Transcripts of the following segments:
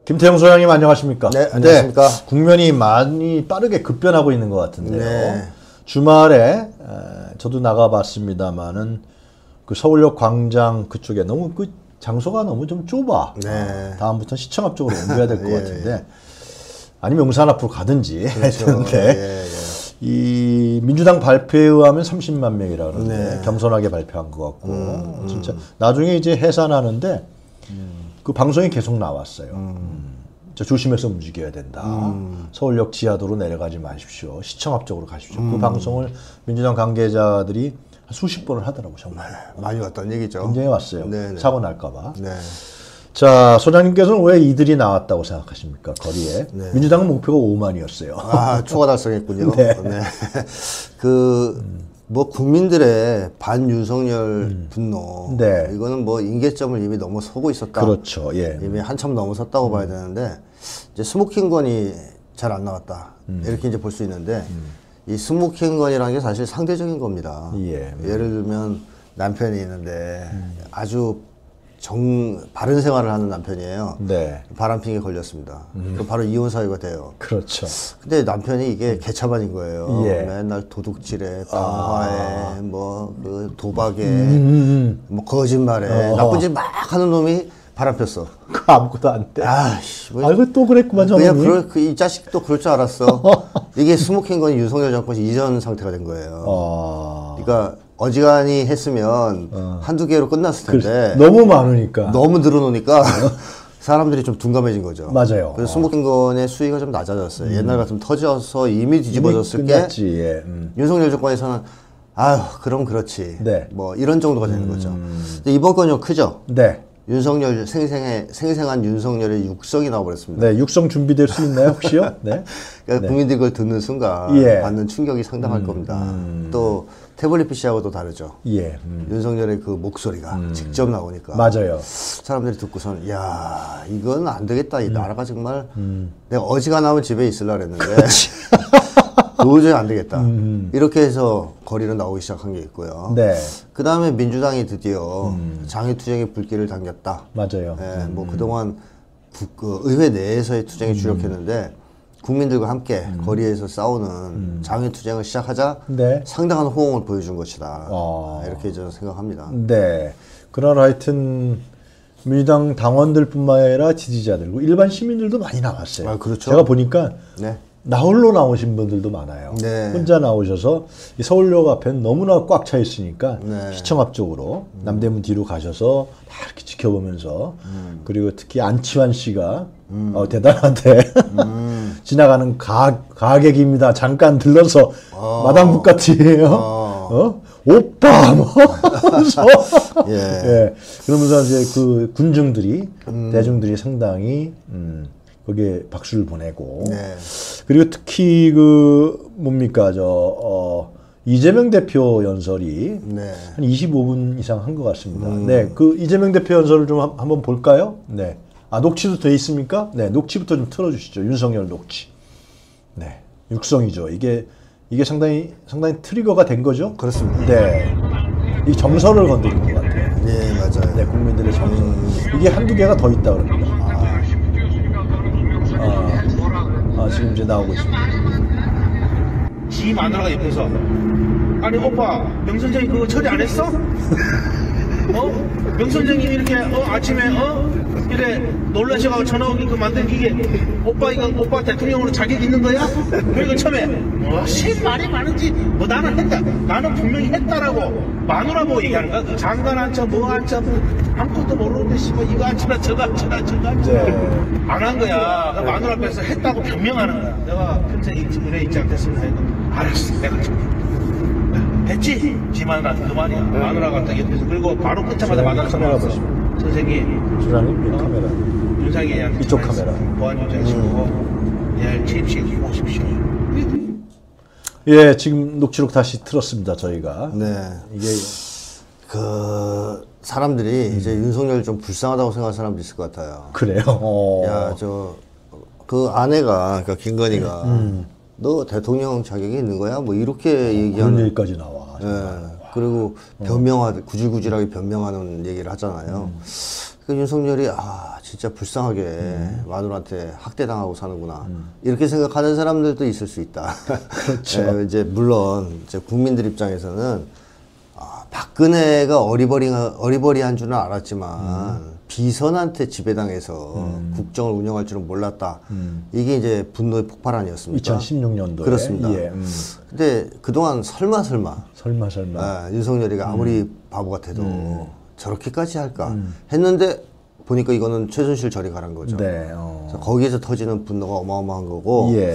김태형 소장님 안녕하십니까? 네, 안녕하십니까? 국면이 많이 빠르게 급변하고 있는 것 같은데요. 네. 주말에 저도 나가봤습니다만은 그 서울역 광장 그쪽에 너무 그 장소가 너무 좀 좁아. 네. 다음부터 시청 앞쪽으로 옮겨야 될 것 예, 같은데 아니면 용산 앞으로 가든지 그렇죠. 했는데 이 민주당 발표에 의하면 30만 명이라 그러는데 네. 겸손하게 발표한 것 같고 진짜 나중에 이제 해산하는데 그 방송이 계속 나왔어요. 저 조심해서 움직여야 된다. 서울역 지하도로 내려가지 마십시오. 시청 앞쪽으로 가십시오. 그 방송을 민주당 관계자들이 수십 번을 하더라고요. 정말. 많이 왔다는 얘기죠. 굉장히 왔어요. 네네. 사고 날까봐. 네. 자, 소장님께서는 왜 이들이 나왔다고 생각하십니까? 거리에. 네. 민주당은 목표가 5만이었어요. 아, 초과 달성했군요. 네. 네. 뭐 국민들의 반윤석열 분노. 네. 이거는 뭐 임계점을 이미 넘어서고 있었다. 그렇죠. 예. 이미 한참 넘어섰다고 봐야 되는데 이제 스모킹건이 잘 안 나왔다. 이렇게 이제 볼 수 있는데 이 스모킹건이라는 게 사실 상대적인 겁니다. 예. 예를 들면 남편이 있는데 아주 바른 생활을 하는 남편이에요. 네. 바람핀에 걸렸습니다. 그럼 바로 이혼 사유가 돼요. 그렇죠. 근데 남편이 이게 개차반인 거예요. 예. 맨날 도둑질에, 방화에, 뭐 그 도박에, 뭐 거짓말에 나쁜 짓 막 하는 놈이 바람 폈어. 그 아무것도 안 돼. 아이씨. 뭐 아이고 또 그랬구만 그냥 저놈이. 이 자식도 그럴 줄 알았어. 이게 스모킹건이 윤석열 정권 이전 상태가 된 거예요. 그러니까 어지간히 했으면 한두 개로 끝났을 텐데 너무 많으니까. 너무 늘어놓으니까 사람들이 좀 둔감해진 거죠. 맞아요. 그래서 스모킹건의 수위가 좀 낮아졌어요. 옛날 같으면 터져서 이미 뒤집어졌을 게 예. 윤석열 정권에서는 아유 그럼 그렇지. 네. 뭐 이런 정도가 되는 거죠. 근데 이번 건 좀 크죠. 네. 윤석열 생생한 윤석열의 육성이 나와버렸습니다. 네, 육성 준비될 수 있나요 혹시요? 네. 그러니까 네. 국민들이 그걸 듣는 순간 예. 받는 충격이 상당할 겁니다. 또 태블릿 PC하고 또 다르죠. 예. 윤석열의 그 목소리가 직접 나오니까 맞아요. 사람들이 듣고서는 야 이건 안 되겠다. 이 나라가 정말 내가 어지간하면 집에 있으려고 그랬는데 도저히 안 되겠다. 이렇게 해서 거리로 나오기 시작한 게 있고요. 네. 그 다음에 민주당이 드디어 장외투쟁의 불길을 당겼다. 맞아요. 예, 뭐 그동안 그 의회 내에서의 투쟁에 주력했는데 국민들과 함께 거리에서 싸우는 장외투쟁을 시작하자 네. 상당한 호응을 보여준 것이다. 이렇게 저는 생각합니다. 네. 그러나 하여튼 민주당 당원들뿐만 아니라 지지자들고 일반 시민들도 많이 나왔어요. 아, 그렇죠. 제가 보니까 네. 나홀로 나오신 분들도 많아요. 네. 혼자 나오셔서 이 서울역 앞에는 너무나 꽉 차 있으니까 네. 시청 앞쪽으로 남대문 뒤로 가셔서 다 이렇게 지켜보면서 그리고 특히 안치환 씨가 대단한데 지나가는 가객입니다. 잠깐 들러서 마당 북같이에요. 오빠 뭐 하면서 예. 예. 그러면서 이제 그 군중들이 대중들이 상당히 거기에 박수를 보내고 네. 그리고 특히 그 뭡니까 이재명 대표 연설이 네. 한 25분 이상 한 것 같습니다. 네, 그 이재명 대표 연설을 좀 한번 볼까요? 네, 녹취도 돼 있습니까? 네, 녹취부터 좀 틀어주시죠. 윤석열 녹취. 네, 육성이죠. 이게 상당히 트리거가 된 거죠. 그렇습니다. 네, 이 정서를 건드린 것 같아요. 네, 맞아요. 네, 국민들의 정서. 이게 한두 개가 더 있다 그럽니다. 지금 이제 나오고 있습니다. 지 마누라가 옆에서 아니 오빠 명선생이 그거 처리 안 했어? 명선생이 이렇게 아침에 이래 놀라셔가지고 전화 오게끔 만든 기계 오빠 이거 오빠 대통령으로 자격 있는 거야? 그리고 처음에 무슨 말이 많은지 나는 했다 나는 분명히 했다라고 마누라 보고 얘기하는 거야. 그 장관 앉혀 뭐 앉혀 아무것도 모르는데 이거 앉혀라 저거 앉혀라 안 한 거야. 그 마누라 앞에서 했다고 변명하는 거야. 내가 평생 은혜 있지 않겠습니다 해도 알았어 내가 좀 됐지? 지 마누라한테 그 말이야. 마누라가 딱 옆에서 그리고 바로 끊자마자 마누라 카메라 보시면 선생님 소장님 카메라 윤상이한테 이쪽 카메라 보안 유지하시고 내일 취임식 오십시오. 예, 지금 녹취록 다시 틀었습니다. 저희가 네. 이게 그 사람들이 이제 윤석열 좀 불쌍하다고 생각하는 사람도 있을 것 같아요. 그래요. 야, 그 아내가, 그러니까 김건희가, 너 대통령 자격이 있는 거야? 뭐 이렇게 그런 얘기하는. 얘기까지 나와. 예. 그리고 구질구질하게 변명하는 얘기를 하잖아요. 그 윤석열이 진짜 불쌍하게 마누라한테 학대당하고 사는구나 이렇게 생각하는 사람들도 있을 수 있다. 그렇죠. 이제 물론 이제 국민들 입장에서는 박근혜가 어리버리한 줄은 알았지만 비선한테 지배당해서 국정을 운영할 줄은 몰랐다. 이게 이제 분노의 폭발아니었습니까? 2016년도에. 그렇습니다. 예. 근데 그동안 설마 윤석열이가 아무리 바보 같아도 저렇게까지 할까 했는데 보니까 이거는 최순실 저리 가란 거죠. 네. 그래서 거기에서 터지는 분노가 어마어마한 거고 예.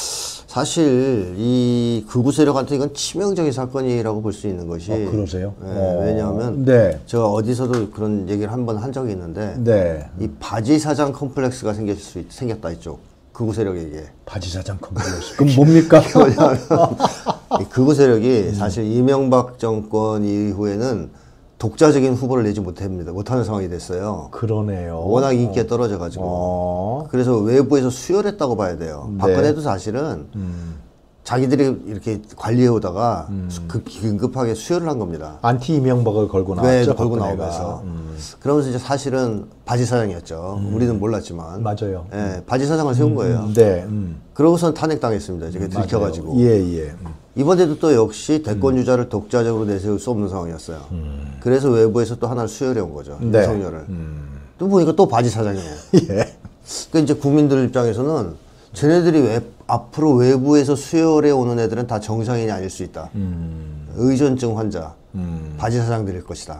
사실 이 극우 세력한테 이건 치명적인 사건이라고 볼 수 있는 것이 그러세요? 왜냐하면 네. 제가 어디서도 그런 얘기를 한 번 한 적이 있는데 네. 이 바지 사장 컴플렉스가 생겼다 이쪽 극우 세력에게. 바지 사장 컴플렉스. 그럼 뭡니까? 뭐냐면 이 극우 세력이 사실 이명박 정권 이후에는 독자적인 후보를 내지 못하는 상황이 됐어요. 그러네요. 워낙 인기가 떨어져가지고. 그래서 외부에서 수혈했다고 봐야 돼요. 네. 박근혜도 사실은 자기들이 이렇게 관리해오다가 긴급하게 수혈을 한 겁니다. 안티 이명박을 걸고 나왔죠. 네, 걸고 박근혜가. 나오면서. 그러면서 이제 사실은 바지 사장이었죠. 우리는 몰랐지만. 맞아요. 예, 바지 사장을 세운 거예요. 네. 그러고선 탄핵당했습니다. 이제 들켜가지고. 예. 이번에도 또 역시 대권 주자를 독자적으로 내세울 수 없는 상황이었어요. 그래서 외부에서 또 하나를 수혈해 온 거죠. 네. 윤석열을. 또 보니까 또 바지 사장이에요. 예. 그러니까 이제 국민들 입장에서는 쟤네들이 앞으로 외부에서 수혈해 오는 애들은 다 정상인이 아닐 수 있다. 의존증 환자, 바지 사장들일 것이다.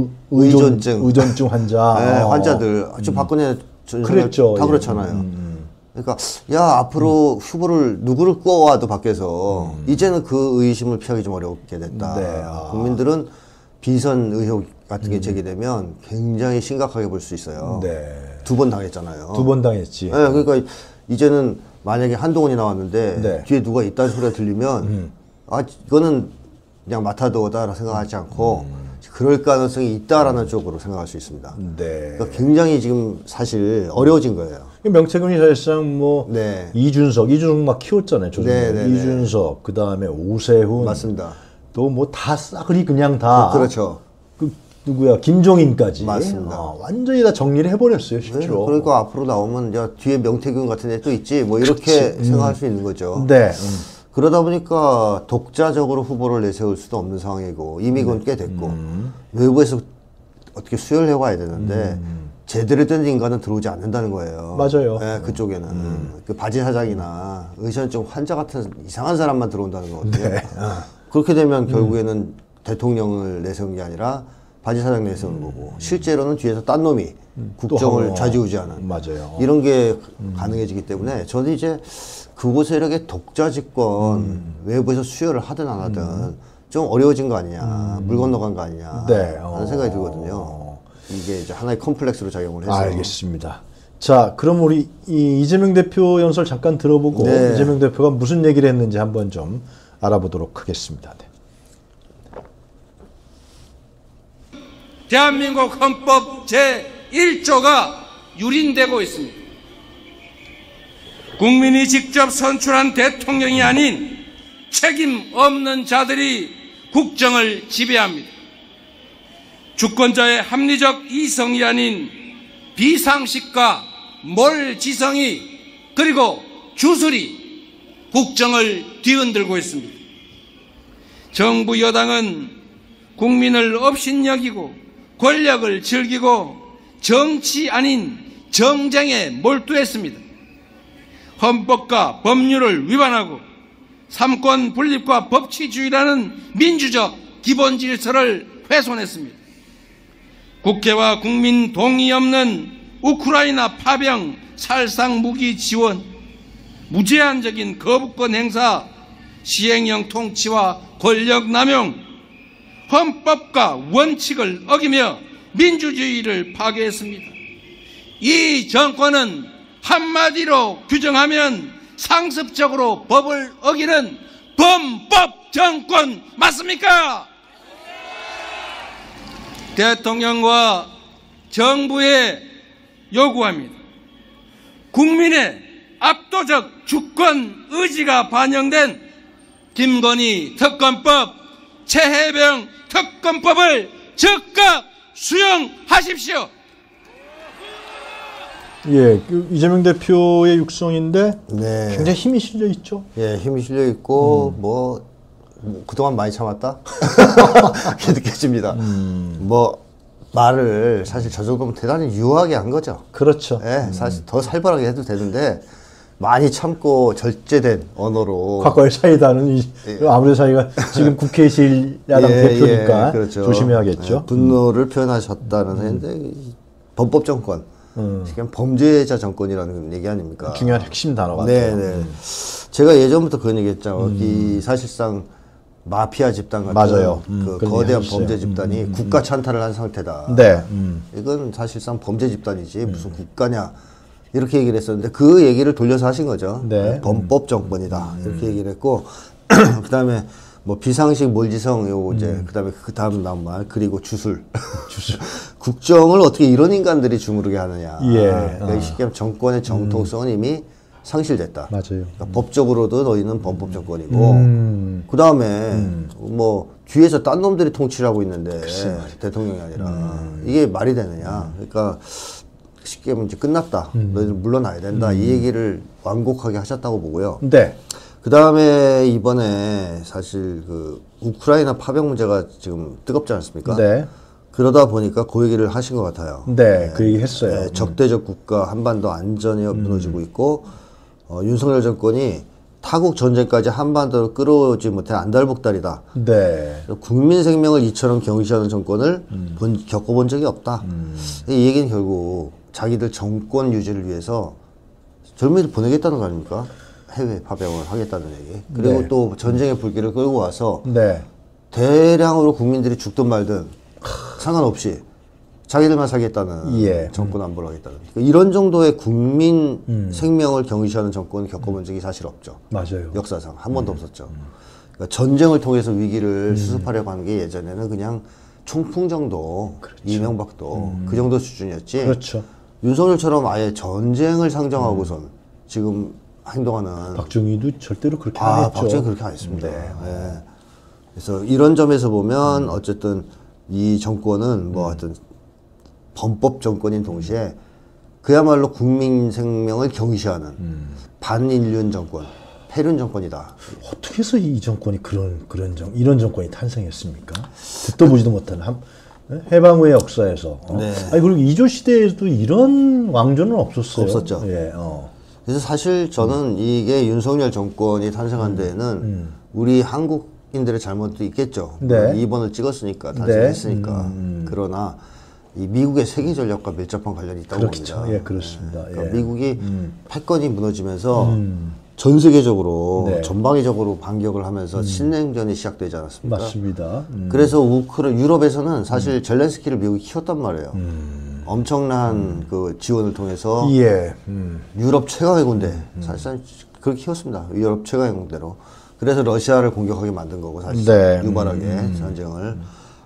의존증 환자. 네, 환자들. 지금 박근혜 그랬죠. 다 그렇잖아요. 그러니까 야 앞으로 후보를 누구를 꿔와도 밖에서 이제는 그 의심을 피하기 좀 어렵게 됐다. 네. 국민들은 비선 의혹 같은 게 제기되면 굉장히 심각하게 볼 수 있어요. 네. 2번 당했잖아요. 2번 당했지. 네, 그러니까 이제는 만약에 한동훈이 나왔는데 네. 뒤에 누가 있다는 소리가 들리면 이거는 그냥 마타도어다라고 생각하지 않고 그럴 가능성이 있다라는 쪽으로 생각할 수 있습니다. 네. 그러니까 굉장히 지금 사실 어려워진 거예요. 명태균이 사실상 뭐 네. 이준석 막 키웠잖아요. 조정에. 이준석, 그 다음에 오세훈, 맞습니다. 또 뭐 다 싸그리 그냥 다. 그렇죠. 누구야? 김종인까지. 맞습니다. 완전히 다 정리를 해버렸어요, 네, 실제로. 그러니까 앞으로 나오면 이제 뒤에 명태균 같은 애 또 있지 뭐 이렇게 생각할 수 있는 거죠. 네. 그러다 보니까 독자적으로 후보를 내세울 수도 없는 상황이고 이미 그건 꽤 됐고 외부에서 어떻게 수혈해 와야 되는데 제대로 된 인간은 들어오지 않는다는 거예요. 맞아요. 네, 그쪽에는 그 바지 사장이나 의전증 환자 같은 이상한 사람만 들어온다는 거거든요. 네. 그렇게 되면 결국에는 대통령을 내세운 게 아니라 바지 사장 내세우는 거고 실제로는 뒤에서 딴 놈이 국정을 좌지우지하는 맞아요. 이런 게 가능해지기 때문에 저는 이제 극우 세력의 독자 집권 외부에서 수혈을 하든 안 하든 좀 어려워진 거 아니냐 물 건너간 거 아니냐 네. 하는 생각이 들거든요. 이게 이제 하나의 컴플렉스로 작용을 해서. 알겠습니다. 자, 그럼 우리 이재명 대표 연설 잠깐 들어보고 네. 이재명 대표가 무슨 얘기를 했는지 한번 좀 알아보도록 하겠습니다. 네. 대한민국 헌법 제1조가 유린되고 있습니다. 국민이 직접 선출한 대통령이 아닌 책임 없는 자들이 국정을 지배합니다. 주권자의 합리적 이성이 아닌 비상식과 몰지성이 그리고 주술이 국정을 뒤흔들고 있습니다. 정부 여당은 국민을 업신여기고 권력을 즐기고 정치 아닌 정쟁에 몰두했습니다. 헌법과 법률을 위반하고 삼권 분립과 법치주의라는 민주적 기본 질서를 훼손했습니다. 국회와 국민 동의 없는 우크라이나 파병 살상 무기 지원, 무제한적인 거부권 행사, 시행령 통치와 권력 남용, 헌법과 원칙을 어기며 민주주의를 파괴했습니다. 이 정권은 한마디로 규정하면 상습적으로 법을 어기는 범법 정권 맞습니까? 대통령과 정부에 요구합니다. 국민의 압도적 주권 의지가 반영된 김건희 특검법, 최혜병 특검법을 즉각 수용하십시오. 예, 그 이재명 대표의 육성인데 네. 굉장히 힘이 실려 있죠. 예, 힘이 실려 있고 뭐 그동안 많이 참았다 이렇게 느껴집니다. 뭐 말을 사실 저 정도면 대단히 유하게 한 거죠. 그렇죠. 예, 사실 더 살벌하게 해도 되는데 많이 참고 절제된 언어로 과거의 사이다는 아무래도 사이가 지금 국회의실 야당 대표니까 그렇죠. 조심해야겠죠. 예, 분노를 표현하셨다는 얘기인데 범법 정권, 그냥 범죄자 정권이라는 얘기 아닙니까? 중요한 핵심 단어 네, 같아요. 네. 제가 예전부터 그런 얘기했죠. 이 사실상 마피아 집단 같은 맞아요. 그 그런 거대한 얘기 하셨어요. 범죄 집단이 국가 찬탈을 한 상태다. 네. 이건 사실상 범죄 집단이지 무슨 국가냐 이렇게 얘기를 했었는데 그 얘기를 돌려서 하신 거죠. 네. 범법 정권이다 이렇게 얘기를 했고 그다음에 뭐 비상식 몰지성 요거 이제 그다음에 그 다음 나온 말 그리고 주술 국정을 어떻게 이런 인간들이 주무르게 하느냐. 예. 그러니까 쉽게 말하면 정권의 정통성은 이미 상실됐다. 맞아요. 그러니까 법적으로도 너희는 범법 정권이고 그 다음에 뭐 뒤에서 딴 놈들이 통치를 하고 있는데 대통령이 아니라 이게 말이 되느냐. 그러니까 쉽게 말하면 이제 끝났다. 너희들 물러나야 된다. 이 얘기를 완곡하게 하셨다고 보고요. 네. 그 다음에 이번에 사실 그 우크라이나 파병 문제가 지금 뜨겁지 않습니까? 네. 그러다 보니까 그 얘기를 하신 것 같아요. 네. 그 얘기 했어요. 네, 적대적 국가 한반도 안전이 무너지고 있고 윤석열 정권이 타국 전쟁까지 한반도를 끌어오지 못해 안달복달이다. 네. 국민 생명을 이처럼 경시하는 정권을 겪어본 적이 없다. 이 얘기는 결국 자기들 정권 유지를 위해서 젊은이들 보내겠다는 거 아닙니까? 해외 파병을 하겠다는 얘기. 그리고 네. 또 전쟁의 불길을 끌고 와서 네. 대량으로 국민들이 죽든 말든 상관없이 자기들만 살겠다는 예. 정권 안보를 하겠다는 이런 정도의 국민 생명을 경시하는 정권을 겪어본 적이 사실 없죠. 맞아요. 역사상 한 번도 없었죠. 그러니까 전쟁을 통해서 위기를 수습하려고 하는 게 예전에는 그냥 총풍 정도, 이명박도 그 정도 수준이었지. 그렇죠. 윤석열처럼 아예 전쟁을 상정하고선 지금 행동하는 박정희도 절대로 그렇게 안 했죠. 박정희 그렇게 안 했습니다. 네. 예. 그래서 이런 점에서 보면 어쨌든 이 정권은 뭐 하여튼 범법 정권인 동시에 그야말로 국민 생명을 경시하는 반인륜 정권, 폐륜 정권이다. 어떻게 해서 이 정권이 이런 정권이 탄생했습니까? 듣도 보지도 못한 해방 후의 역사에서. 네. 아니 그리고 이조 시대에도 이런 왕조는 없었어요. 없었죠. 예. 그래서 사실 저는 이게 윤석열 정권이 탄생한 데에는 우리 한국인들의 잘못도 있겠죠. 네. 2번을 찍었으니까 탄생했으니까. 그러나 이 미국의 세계 전략과 밀접한 관련이 있다고 그렇죠. 봅니다. 예, 그렇습니다. 그러니까 예. 미국이 패권이 무너지면서 전 세계적으로 네. 전방위적으로 반격을 하면서 신냉전이 시작되지 않았습니까? 맞습니다. 그래서 유럽에서는 사실 젤렌스키를 미국이 키웠단 말이에요. 엄청난 그 지원을 통해서 예. 유럽 최강의 군대 사실상 그렇게 키웠습니다. 유럽 최강의 군대로. 그래서 러시아를 공격하게 만든 거고 사실 네. 유발하게 전쟁을.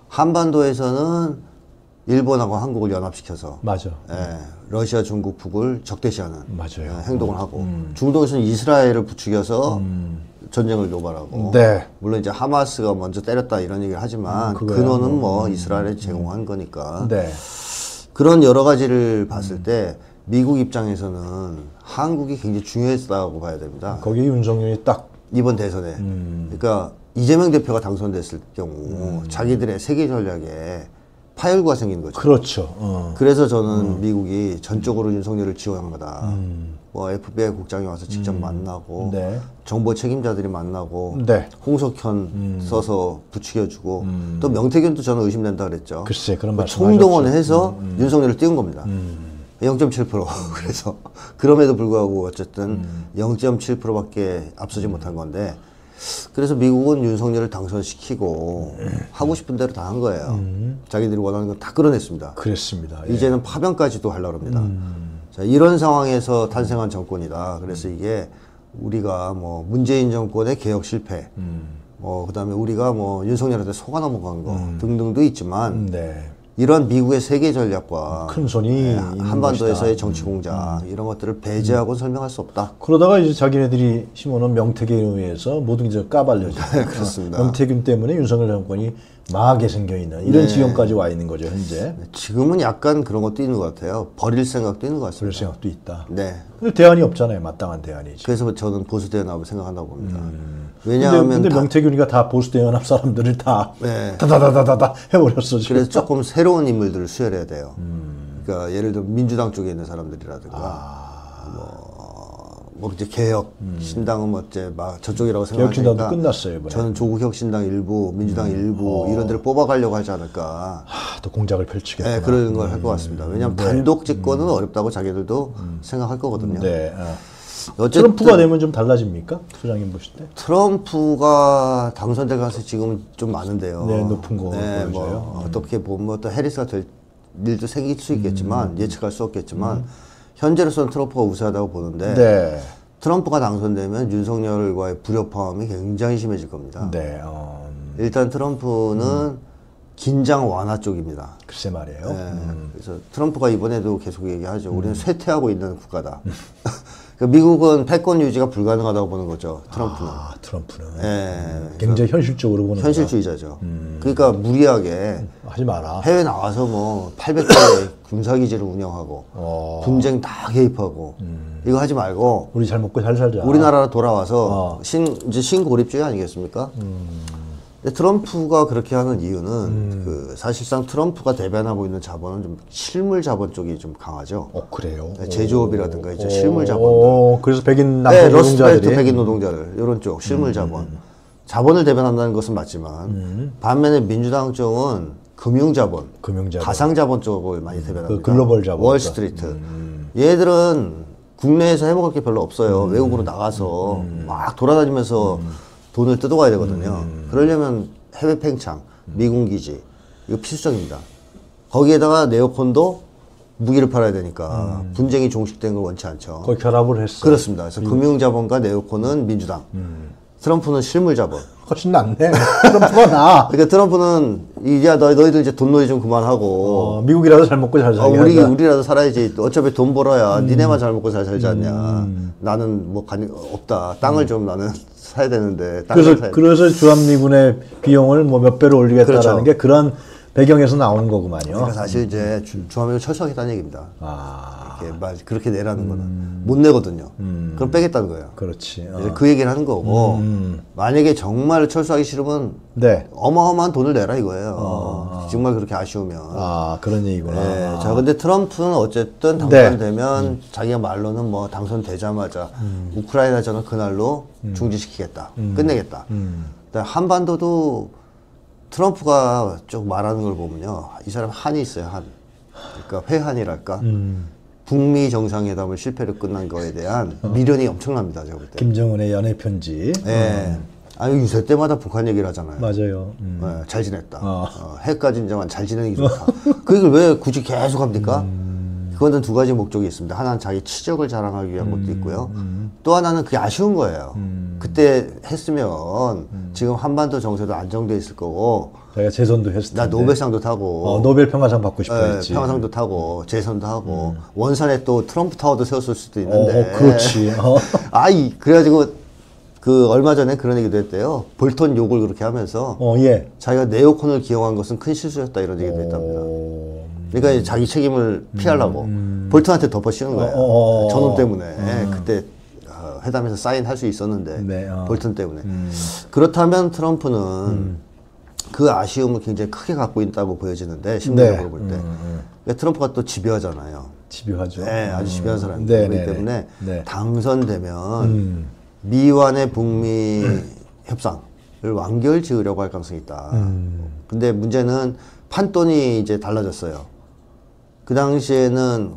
한반도에서는 일본하고 한국을 연합시켜서 맞아. 예, 러시아, 중국, 북을 적대시하는 맞아요. 예, 행동을 하고 중동에서는 이스라엘을 부추겨서 전쟁을 유발하고 네. 물론 이제 하마스가 먼저 때렸다 이런 얘기를 하지만 그거야. 근원은 뭐 이스라엘에 제공한 거니까 네. 그런 여러 가지를 봤을 때 미국 입장에서는 한국이 굉장히 중요했다고 봐야 됩니다. 거기에 윤석열이 딱 이번 대선에 그러니까 이재명 대표가 당선됐을 경우 자기들의 세계 전략에 파열구가 생긴 거죠. 그렇죠. 그래서 저는 미국이 전적으로 윤석열을 지원한 거다. 뭐 FBI 국장이 와서 직접 만나고 네. 정보 책임자들이 만나고 네. 홍석현 써서 부추겨주고 또 명태균도 저는 의심된다 그랬죠. 글쎄 그런 말씀 총동원해서 윤석열을 띄운 겁니다. 0.7% 그래서 그럼에도 불구하고 어쨌든 0.7%밖에 앞서지 못한 건데 그래서 미국은 윤석열을 당선시키고 하고 싶은 대로 다 한 거예요. 자기들이 원하는 건 다 끌어냈습니다. 그랬습니다. 예. 이제는 파병까지도 하려고 합니다. 자, 이런 상황에서 탄생한 정권이다. 그래서 이게 우리가 뭐 문재인 정권의 개혁 실패, 뭐 그다음에 우리가 뭐 윤석열한테 속아 넘어간 거 등등도 있지만 네. 이런 미국의 세계 전략과 큰 손이 있는 한반도에서의 것이다. 정치 공작 이런 것들을 배제하고 설명할 수 없다. 그러다가 이제 자기네들이 심어놓은 명태균에 의해서 모든 게 까발려져. 그렇습니다. 명태균 때문에 윤석열 정권이 망하게 생겨 있는 이런 지경까지 와 있는 거죠 현재. 지금은 약간 그런 것도 있는 것 같아요. 버릴 생각도 있는 것 같습니다. 그럴 생각도 있다. 네. 근데 대안이 없잖아요. 마땅한 대안이지. 그래서 저는 보수 대연합을 생각한다고 봅니다. 근데 왜냐하면 명태균이가 다 보수 대연합 사람들을 다 네. 다다다다다 해버렸어 지금. 그래서 조금 새로운 인물들을 수혈해야 돼요. 그러니까 예를 들어 민주당 쪽에 있는 사람들이라든가 뭐 이제 개혁 신당은 뭐 이제 막 저쪽이라고 개혁신당도 생각하니까 끝났어요 이번에. 저는 조국혁 신당 일부, 민주당 일부 이런 데를 뽑아가려고 하지 않을까. 또 공작을 펼치겠구나. 네, 그런 걸 할 것 같습니다. 왜냐하면 단독 집권은 어렵다고 자기들도 생각할 거거든요. 네. 어쨌든 트럼프가 되면 좀 달라집니까? 소장님 보실 때? 트럼프가 당선될 가능성이 지금 좀 많은데요. 네, 높은 거 네, 보여줘요. 뭐 어떻게 보면 또 해리스가 될 일도 생길 수 있겠지만 예측할 수 없겠지만 현재로서는 트럼프가 우세하다고 보는데 네. 트럼프가 당선되면 윤석열과의 불협화음이 굉장히 심해질 겁니다. 네. 일단 트럼프는 긴장 완화 쪽입니다. 글쎄 말이에요. 네, 그래서 트럼프가 이번에도 계속 얘기하죠. 우리는 쇠퇴하고 있는 국가다. 그러니까 미국은 패권 유지가 불가능하다고 보는 거죠. 트럼프는. 아, 트럼프는. 네, 굉장히 현실적으로 보는 현실주의자죠. 그러니까 무리하게 하지 마라. 해외 나와서 뭐 800개 군사기지를 운영하고 분쟁 다 개입하고 이거 하지 말고 우리 잘 먹고 잘 살자. 우리나라로 돌아와서 이제 신고립주의 아니겠습니까? 근데 트럼프가 그렇게 하는 이유는 그 사실상 트럼프가 대변하고 있는 자본은 좀 실물 자본 쪽이 좀 강하죠. 그래요. 네, 제조업이라든가 이제 실물 자본들. 그래서 백인 네, 남성 러스트벨트 노동자들이 백인 노동자들 이런 쪽 실물 자본. 자본을 대변한다는 것은 맞지만 반면에 민주당 쪽은 금융자본, 금융자본. 가상자본 쪽을 많이 대변합니다. 그 글로벌 자본. 월스트리트. 얘들은 국내에서 해먹을 게 별로 없어요. 외국으로 나가서 막 돌아다니면서 돈을 뜯어가야 되거든요. 그러려면 해외 팽창, 미군 기지 이거 필수적입니다. 거기에다가 네오콘도 무기를 팔아야 되니까 분쟁이 종식된 걸 원치 않죠. 거의 결합을 했어. 그렇습니다. 그래서 금융자본과 네오콘은 민주당, 트럼프는 실물자본. 훨씬 낫네. 트럼프가 나. 그러니까 트럼프는 이제 너희들 이제 돈놀이 좀 그만하고 미국이라도 잘 먹고 잘 살게 한다. 우리라도 살아야지. 어차피 돈 벌어야 니네만 잘 먹고 잘 살지 않냐. 나는 뭐 없다. 땅을 좀 나는 사야 되는데. 그래서 주한미군의 비용을 뭐 몇 배로 올리겠다라는 그렇죠. 게 그런 배경에서 나오는 거구만요. 그러니까 사실 이제 주한미군 철수하겠다는 얘기입니다. 아, 그렇게 내라는 거는 못 내거든요. 그럼 빼겠다는 거예요. 그렇지. 이제 그 얘기를 하는 거고 만약에 정말 철수하기 싫으면 네. 어마어마한 돈을 내라 이거예요. 정말 그렇게 아쉬우면. 아, 그런 얘기구나. 네. 자, 근데 트럼프는 어쨌든 당선되면 자기가 말로는 뭐 당선되자마자 우크라이나전은 그날로 중지시키겠다. 끝내겠다. 근데 한반도도 트럼프가 쭉 말하는 걸 보면요. 이 사람 한이 있어요, 한. 그러니까 회한이랄까. 북미 정상회담을 실패로 끝난 거에 대한 미련이 엄청납니다, 제가 볼 때. 김정은의 연애 편지. 네. 아니, 유세 때마다 북한 얘기를 하잖아요. 맞아요. 네, 잘 지냈다. 해까지 인정한 잘 지내는 게 좋다. 그 얘기를 왜 굳이 계속 합니까? 그거는 두 가지 목적이 있습니다. 하나는 자기 치적을 자랑하기 위한 것도 있고요. 또 하나는 그게 아쉬운 거예요. 그때 했으면 지금 한반도 정세도 안정돼 있을 거고 자기가 재선도 했을 텐데. 나 노벨상도 타고 노벨 평화상 받고 싶어 네, 했지. 평화상도 타고 재선도 하고 원산에 또 트럼프 타워도 세웠을 수도 있는데 그렇지. 그래가지고 그 얼마 전에 그런 얘기도 했대요. 볼턴 욕을 그렇게 하면서 예. 자기가 네오콘을 기용한 것은 큰 실수였다 이런 얘기도 했답니다. 그러니까 자기 책임을 피하려고 볼턴한테 덮어 씌우는 거예요. 저놈 때문에 그때 회담에서 사인할 수 있었는데 네, 볼턴 때문에. 그렇다면 트럼프는 그 아쉬움을 굉장히 크게 갖고 있다고 보여지는데 심리적으로 볼 때. 그러니까 트럼프가 또 집요하잖아요. 집요하죠. 네, 아주 집요한 사람이기 때문에 네. 당선되면 미완의 북미 협상을 완결 지으려고 할 가능성이 있다. 근데 문제는 판돈이 이제 달라졌어요. 그 당시에는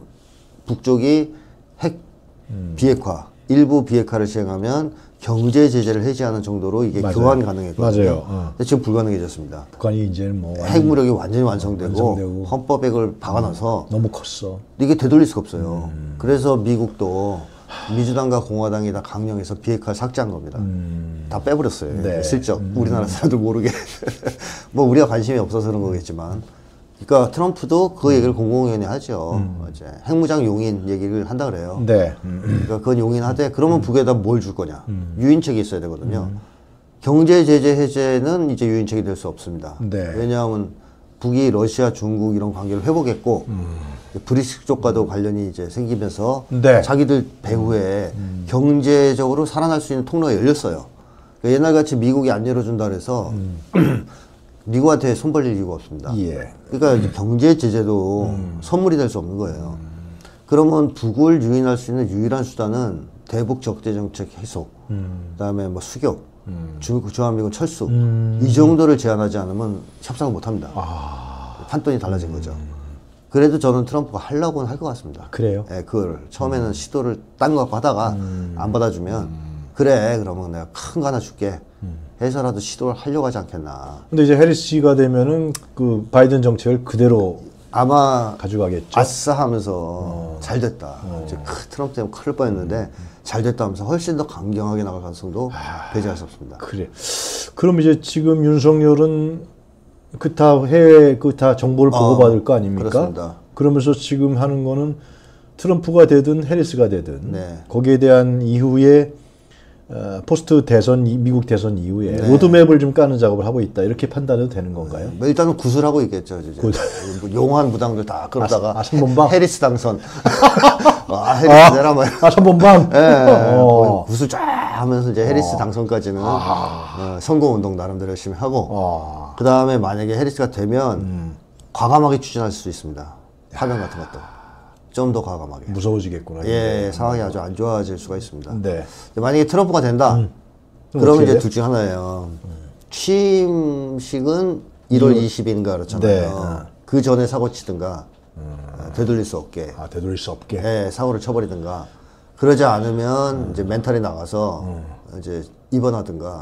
북쪽이 핵 비핵화, 일부 비핵화를 시행하면 경제 제재를 해제하는 정도로 이게 교환 가능했거든요. 맞아요. 근데 지금 불가능해졌습니다. 북한이 이제는 뭐 핵무력이 완전히 완성되고 헌법에 그걸 박아놔서 너무 컸어. 이게 되돌릴 수가 없어요. 그래서 미국도 민주당과 공화당이 다 강령해서 비핵화를 삭제한 겁니다. 다 빼버렸어요. 네. 슬쩍 우리나라 사람들 모르게 뭐 우리가 관심이 없어서 그런 거겠지만. 그러니까 트럼프도 그 얘기를 공공연히 하죠. 이제 핵무장 용인 얘기를 한다 그래요. 네. 그러니까 그건 용인하되 그러면 북에다 뭘 줄 거냐. 유인책이 있어야 되거든요. 경제 제재 해제는 이제 유인책이 될 수 없습니다. 네. 왜냐하면 북이 러시아, 중국 이런 관계를 회복했고 브릭스 쪽과도 관련이 이제 생기면서 네. 자기들 배후에 경제적으로 살아날 수 있는 통로가 열렸어요. 그러니까 옛날같이 미국이 안 열어준다 그래서 미국한테 손 벌릴 이유가 없습니다. 예. 그러니까 이제 경제 제재도 선물이 될 수 없는 거예요. 그러면 북을 유인할 수 있는 유일한 수단은 대북 적대 정책 해소, 그다음에 뭐 수교, 주한미군 철수 이 정도를 제한하지 않으면 협상을 못 합니다. 판돈이 달라진 거죠. 그래도 저는 트럼프가 하려고는 할 것 같습니다. 그래요? 예, 그걸 처음에는 시도를 딴 거 갖고 하다가 안 받아주면 그래 그러면 내가 큰 거 하나 줄게 해서라도 시도를 하려고 하지 않겠나. 근데 이제 해리스 씨가 되면은 그 바이든 정책을 그대로 아마 가져가겠죠. 아싸 하면서 잘 됐다. 이제 트럼프 때문에 큰일 뻔했는데 잘 됐다 하면서 훨씬 더 강경하게 나갈 가능성도 배제할 수 없습니다. 그래. 그럼 이제 지금 윤석열은 그다 해외 그다 정보를 보고받을 거 아닙니까? 그렇습니다. 그러면서 지금 하는 거는 트럼프가 되든 해리스가 되든 네. 거기에 대한 이후에 포스트 대선 미국 대선 이후에 네. 로드맵을 좀 까는 작업을 하고 있다 이렇게 판단해도 되는 건가요? 뭐 일단은 구술하고 있겠죠. 이제. 뭐 용한 무당들 다 끌어다가 선본방? 해리스 당선. 해리스 내라 말. 선본방? 예, 구술 쫙 하면서 이제 해리스 당선까지는 선거운동 나름대로 열심히 하고 그 다음에 만약에 해리스가 되면 과감하게 추진할 수 있습니다. 파견 같은 것도 좀 더 과감하게. 무서워지겠구나. 예, 상황이 아주 안 좋아질 수가 있습니다. 네. 만약에 트럼프가 된다. 그럼 그러면 어떻게 이제 돼요? 둘 중 하나예요. 취임식은 1월 20일인가 그렇잖아요. 네. 그 전에 사고 치든가 되돌릴 수 없게 되돌릴 수 없게. 예, 사고를 쳐버리든가 그러지 않으면 이제 멘탈이 나가서 이제 입원하든가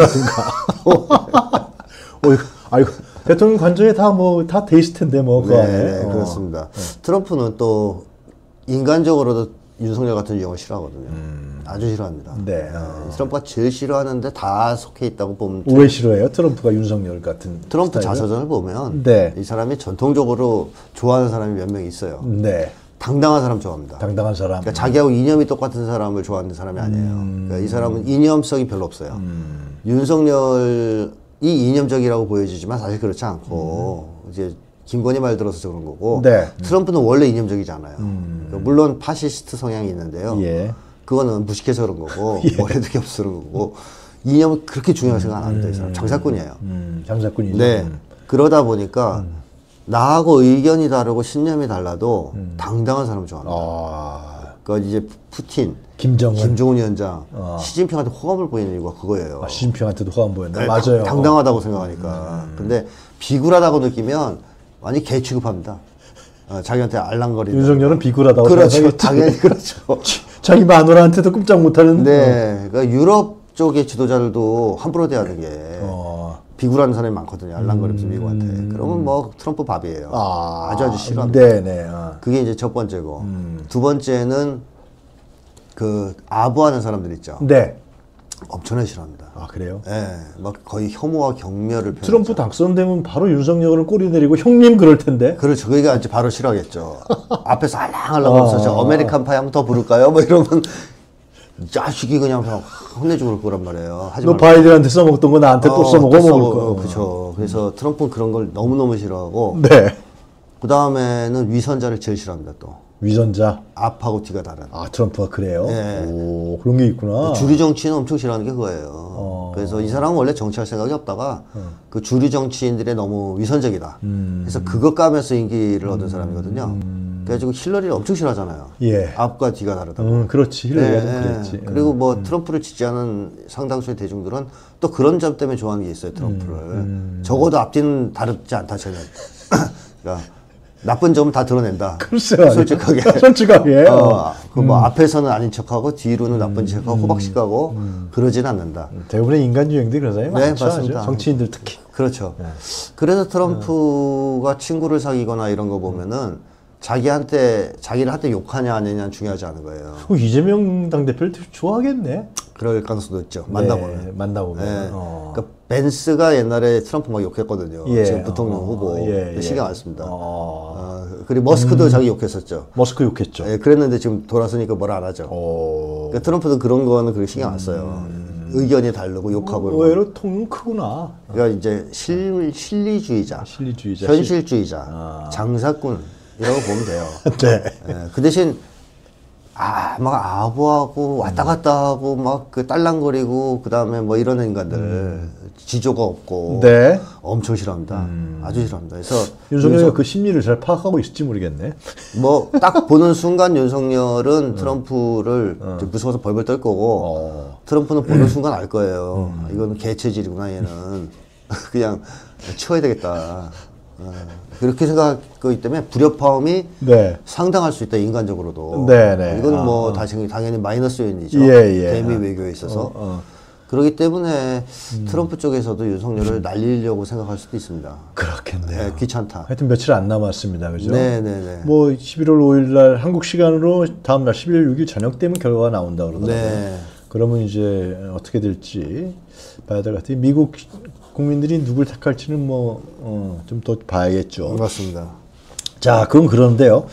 아이고 대통령 관저에 다 돼 있을 텐데 뭐 그 네, 안에. 그렇습니다. 트럼프는 또 인간적으로도 윤석열 같은 유형을 싫어하거든요. 아주 싫어합니다. 네. 트럼프가 제일 싫어하는데 다 속해 있다고 보면 왜 싫어해요? 트럼프가 윤석열 같은 트럼프 스타일을? 자서전을 보면 네. 이 사람이 전통적으로 좋아하는 사람이 몇 명 있어요. 네. 당당한 사람 좋아합니다. 당당한 사람. 그러니까 자기하고 이념이 똑같은 사람을 좋아하는 사람이 아니에요. 그러니까 이 사람은 이념성이 별로 없어요. 윤석열이 이념적이라고 보여지지만 사실 그렇지 않고 이제 김건희 말 들어서 그런 거고 네. 트럼프는 원래 이념적이잖아요. 그러니까 물론 파시스트 성향이 있는데요. 예. 그거는 무식해서 그런 거고 원래도 게 없어 그런 거고 이념은 그렇게 중요하게 생각 안 합니다. 이 사람 장사꾼이에요. 장사꾼이죠. 네. 그러다 보니까 나하고 의견이 다르고 신념이 달라도 당당한 사람을 좋아합니다. 그러니까 이제 푸틴, 김정은. 김정은 위원장, 시진핑한테 호감을 보이는 이유가 그거예요. 시진핑한테도 호감 보였나? 네, 맞아요. 당당하다고 생각하니까. 근데 비굴하다고 느끼면 완전히 개 취급합니다. 자기한테 알랑거리는. 윤석열은 비굴하다고 그렇죠. 생각하겠지. 당연히 그렇죠. 자기 마누라한테도 꼼짝 못하는. 네. 그러니까 유럽 쪽의 지도자들도 함부로 대하는 게 비굴한 사람이 많거든요. 알랑거리면서 미국한테. 그러면 뭐 트럼프 밥이에요. 아주 싫어합니다. 네네. 그게 이제 첫 번째고. 두 번째는 그 아부하는 사람들 있죠. 네. 엄청나게 싫어합니다. 그래요? 예, 막 거의 혐오와 경멸을 표현하죠. 트럼프 당선되면 바로 윤석열을 꼬리 내리고 형님 그럴 텐데. 그렇죠. 그러니까 이제 바로 싫어하겠죠. 앞에서 알랑알랑 없어서 아메리칸 파이 한번 더 부를까요? 뭐 이러면 자식이 그냥 혼내주고 그럴 거란 말이에요. 하지 너 말고. 바이든한테 써먹던 거 나한테 또 써먹어 먹을 거. 그렇죠. 그래서 트럼프는 그런 걸 너무너무 싫어하고 네. 그 다음에는 위선자를 제일 싫어합니다. 또 위선자. 앞하고 뒤가 다른. 트럼프가 그래요? 네. 오, 그런 게 있구나. 주류 정치는 엄청 싫어하는 게 그거예요. 그래서 이 사람은 원래 정치할 생각이 없다가 그 주류 정치인들의 너무 위선적이다. 그래서 그것 까면서 인기를 얻은 사람이거든요. 그래가지고 힐러리를 엄청 싫어하잖아요. 예. 앞과 뒤가 다르다고. 그렇지. 힐러리가 좀 그랬지. 그리고 뭐 트럼프를 지지하는 상당수의 대중들은 또 그런 점 때문에 좋아하는 게 있어요. 트럼프를. 적어도 앞뒤는 다르지 않다. 쟤는. 그러니까 나쁜 점은 다 드러낸다. 글쎄요. 솔직하게. 솔직하게. 그 뭐 앞에서는 아닌 척하고 뒤로는 나쁜 척하고 호박식하고 그러진 않는다. 대부분의 인간 유형들이 그런 사람이 네, 많죠. 맞습니다. 아주. 정치인들 특히. 그렇죠. 그래서 트럼프가 친구를 사귀거나 이런 거 보면은 자기를 한테 욕하냐 안 하냐는 중요하지 않은 거예요. 이재명 당대표를 되게 좋아하겠네. 그럴 가능성도 있죠. 만나보면. 네, 만나보면. 네. 그러니까 벤스가 옛날에 트럼프 막 욕했거든요. 예. 지금 부통령 후보. 예. 신경 안 씁니다. 그리고 머스크도 자기 욕했었죠. 머스크 욕했죠. 예, 그랬는데 지금 돌아서니까 뭐라 안 하죠. 그러니까 트럼프도 그런 거는 그렇게 신경 안 써요. 의견이 다르고 욕하고 이러고. 의외로 통은 크구나. 그러니까 이제 실리주의자, 실리주의자, 현실주의자, 장사꾼이라고 보면 돼요. 네. 예, 그 대신 막 아부하고 왔다 갔다 하고 막 그 딸랑거리고 그 다음에 뭐 이런 인간들 지조가 없고 네. 엄청 싫어합니다. 아주 싫어합니다. 그래서 윤석열이 그 심리를 잘 파악하고 있을지 모르겠네. 뭐 딱 보는 순간 윤석열은 트럼프를 이제 무서워서 벌벌 떨 거고 트럼프는 보는 순간 알 거예요. 이거는 개체질이구나 얘는. 그냥 치워야 되겠다. 그렇게 생각하기 때문에 불협화음이 네. 상당할 수 있다 인간적으로도. 네네. 이건 뭐 당연히 마이너스 요인이죠. 예. 대미 외교에 있어서. 그렇기 때문에 트럼프 쪽에서도 윤석열을 날리려고 생각할 수도 있습니다. 그렇겠네요. 네, 귀찮다. 하여튼 며칠 안 남았습니다. 그죠? 네네네. 뭐 11월 5일 날 한국 시간으로 다음 날 11월 6일 저녁 되면 결과가 나온다 그러더라고요. 네. 그러면 이제 어떻게 될지 봐야 될 것 같아요. 미국 국민들이 누굴 택할지는 뭐 좀 더 봐야겠죠. 맞습니다. 자, 그건 그런데요.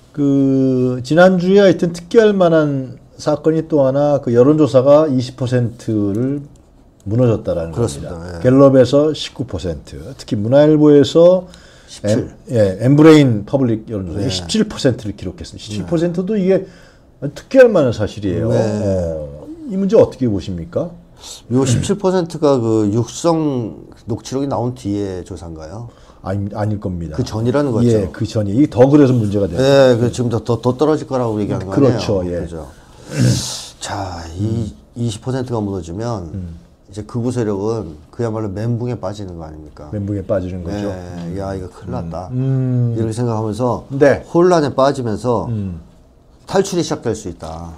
그 지난주에 하여튼 특기할 만한 사건이 또 하나 그 여론조사가 20%를 무너졌다라는 그렇습니다. 겁니다. 예. 갤럽에서 19%, 특히 문화일보에서 17. 엠브레인 퍼블릭 여론조사 네. 17%를 기록했습니다. 17%도 이게 특기할 만한 사실이에요. 네. 이 문제 어떻게 보십니까? 요 17%가 그 육성 녹취록이 나온 뒤에 조사인가요? 아닐 겁니다. 그 전이라는 거죠. 예, 그 전이. 이게 더 그래서 문제가 돼요. 네, 그 지금 더 떨어질 거라고 얘기하는 거 아니에요? 그렇죠, 예. 그죠. 자, 이 20%가 무너지면 이제 극우 세력은 그야말로 멘붕에 빠지는 거 아닙니까? 멘붕에 빠지는 거죠. 네, 야 이거 큰일 났다. 이렇게 생각하면서 네. 혼란에 빠지면서 탈출이 시작될 수 있다.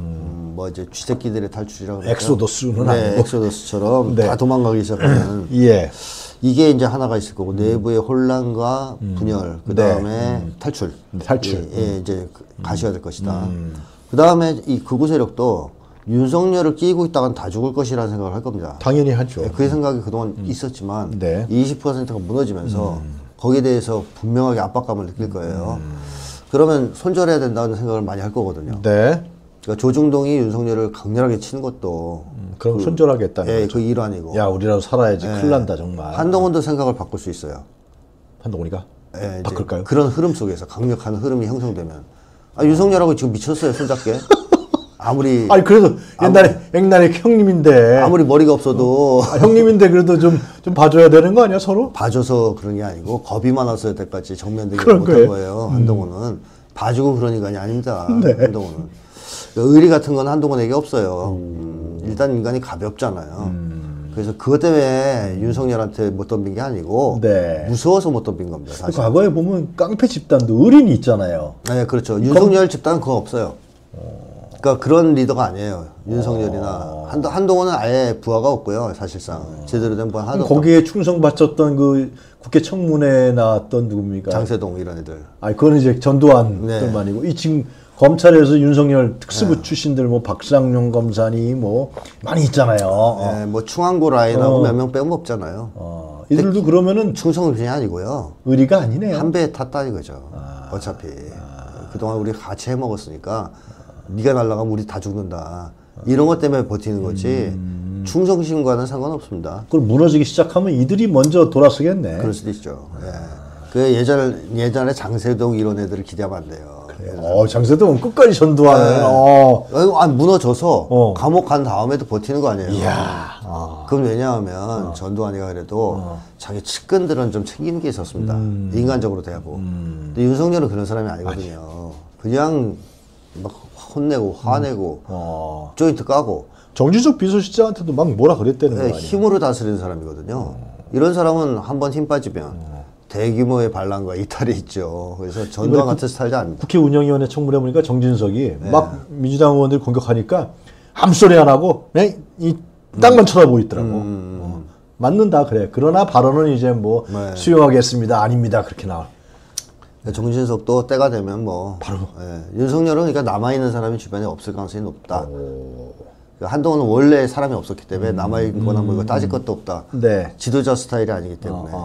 뭐 이제 쥐새끼들의 탈출이라고 그러죠. 엑소더스는 네, 아니고. 엑소더스처럼 네. 다 도망가기 시작하는 예. 이게 이제 하나가 있을 거고 내부의 혼란과 분열 그 다음에 탈출 탈출. 예, 이제 가셔야 될 것이다. 그 다음에 이 극우 세력도 윤석열을 끼고 있다간 다 죽을 것이라는 생각을 할 겁니다. 당연히 하죠. 그 생각이 그동안 있었지만 네. 20%가 무너지면서 거기에 대해서 분명하게 압박감을 느낄 거예요. 그러면 손절해야 된다는 생각을 많이 할 거거든요. 네. 그러니까 조중동이 윤석열을 강렬하게 치는 것도 그럼 손절하겠다는 예, 거죠. 그 일환이고 야, 우리라도 살아야지. 큰일 난다, 정말. 한동훈도 생각을 바꿀 수 있어요. 한동훈이가? 예, 이제 바꿀까요? 그런 흐름 속에서 강력한 흐름이 형성되면 한동훈하고 지금 미쳤어요, 손잡게. 아무리 아니, 그래도 옛날에 형님인데. 아무리 머리가 없어도 형님인데 그래도 좀 봐줘야 되는 거 아니야, 서로? 봐줘서 그런 게 아니고 겁이 많아서 여태까지 정면대기 그런 못한 거예요? 거예요. 한동훈은 봐주고 그런 인간이 아닙니다. 네. 한동훈은 의리 같은 건 한동훈에게 없어요. 일단 인간이 가볍잖아요. 그래서 그것 때문에 윤석열한테 못 덤빈 게 아니고 네. 무서워서 못 덤빈 겁니다. 사실. 과거에 보면 깡패 집단도 의린이 있잖아요. 네, 그렇죠. 윤석열 집단은 그거 없어요. 그러니까 그런 리더가 아니에요. 윤석열이나 한동훈은 아예 부하가 없고요. 사실상 제대로 된 부하 하나도 없고 거기에 충성바쳤던 그 국회 청문회에 나왔던 누굽니까? 장세동 이런 애들. 아니, 그거는 이제 전두환들만이고. 이 지금 검찰에서 윤석열 특수부 출신들 뭐 박상용 검사니 뭐 많이 있잖아요. 네, 뭐 충안고 라인하고 몇 명 빼면 없잖아요. 이들도 그러면은 충성이 아니고요. 의리가 아니네요. 한 배에 탔다 이거죠. 어차피 그동안 우리 같이 해먹었으니까 네가 날아가면 우리 다 죽는다. 이런 것 때문에 버티는 거지 충성심과는 상관없습니다. 그걸 무너지기 시작하면 이들이 먼저 돌아서겠네. 그럴 수도 있죠. 예. 그 예전에 장세동 이런 애들을 기대하면 안 돼요. 장세동은 끝까지 전두환을. 무너져서 감옥 간 다음에도 버티는 거 아니에요. 이야. 그건 왜냐하면 전두환이가 그래도 자기 측근들은 좀 챙기는 게 있었습니다. 인간적으로 대하고. 근데 윤석열은 그런 사람이 아니거든요. 그냥 막 혼내고 화내고 조인트 까고 정진석 비서실장한테도 막 뭐라 그랬다는 거 아니에요? 힘으로 다스리는 사람이거든요. 이런 사람은 한번 힘 빠지면 대규모의 반란과 이탈이 있죠. 그래서 전두환 같은 스타일이 아닙니다. 국회 운영위원회 청문회 보니까 정진석이 막 민주당 의원들 공격하니까 아무 소리 안 하고 그냥 이 땅만 쳐다보고 있더라고. 맞는다 그래. 그러나 발언은 이제 뭐 수용하겠습니다. 아닙니다. 그렇게 나와. 정진석도 때가 되면 뭐 바로 윤석열은 그러니까 남아 있는 사람이 주변에 없을 가능성이 높다. 한동훈은 원래 사람이 없었기 때문에 남아 있거나 뭐 이거 따질 것도 없다. 네. 지도자 스타일이 아니기 때문에. 그러니까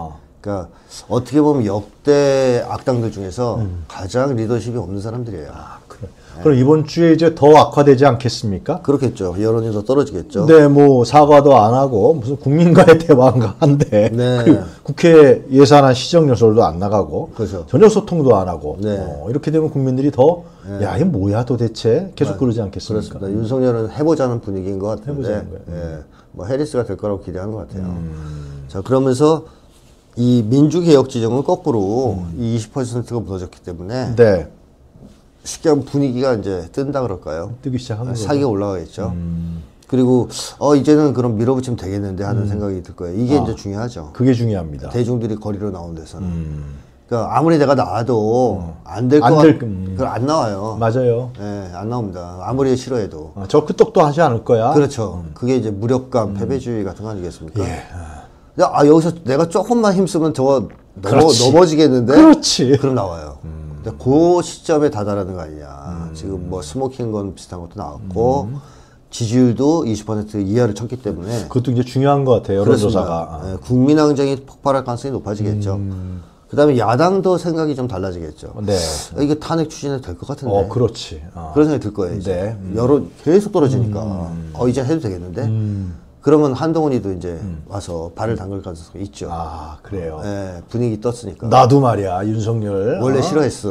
그러니까 어떻게 보면 역대 악당들 중에서 가장 리더십이 없는 사람들이에요. 그래. 그럼 이번 주에 이제 더 악화되지 않겠습니까? 그렇겠죠. 여론이 더 떨어지겠죠. 네, 뭐 사과도 안 하고 무슨 국민과의 대화인가 한데 네. 그리고 국회 예산안 시정연설도 안 나가고 그렇죠. 전혀 소통도 안 하고 네. 이렇게 되면 국민들이 더 야, 이게 뭐야 도대체 계속 그러지 않겠습니까? 그렇습니다. 윤석열은 해보자는 분위기인 것 같은데, 해보자는 거예요. 예, 뭐 해리스가 될 거라고 기대하는 것 같아요. 자, 그러면서 이 민주개혁 지정은 거꾸로 이 20%가 무너졌기 때문에 네, 쉽게 하면 분위기가 이제 뜬다 그럴까요? 뜨기 시작하는 거죠. 사기가 올라가겠죠. 그리고 이제는 그럼 밀어붙이면 되겠는데 하는 생각이 들 거예요. 이게 이제 중요하죠. 그게 중요합니다. 대중들이 거리로 나온 데서는. 그러니까 아무리 내가 나와도 안 될 것 그걸 안 나와요. 맞아요. 예, 안 나옵니다. 아무리 싫어해도. 저 끄떡도 하지 않을 거야. 그렇죠. 그게 이제 무력감, 패배주의 같은 거 아니겠습니까? 여기서 내가 조금만 힘쓰면 저거 넘어지겠는데? 그렇지. 그럼 나와요. 근데 그 시점에 다다르는 거 아니냐. 지금 뭐 스모킹 건 비슷한 것도 나왔고, 지지율도 20% 이하를 쳤기 때문에. 그것도 이제 중요한 것 같아요. 여론조사가. 예, 국민항쟁이 폭발할 가능성이 높아지겠죠. 그 다음에 야당도 생각이 좀 달라지겠죠. 네. 이게 탄핵 추진이 될 것 같은데. 그렇지. 그런 생각이 들 거예요. 이제. 여론 계속 떨어지니까. 이제 해도 되겠는데? 그러면 한동훈이도 이제 와서 발을 담글 가능성이 있죠. 그래요. 예, 분위기 떴으니까. 나도 말이야, 윤석열. 원래 싫어했어.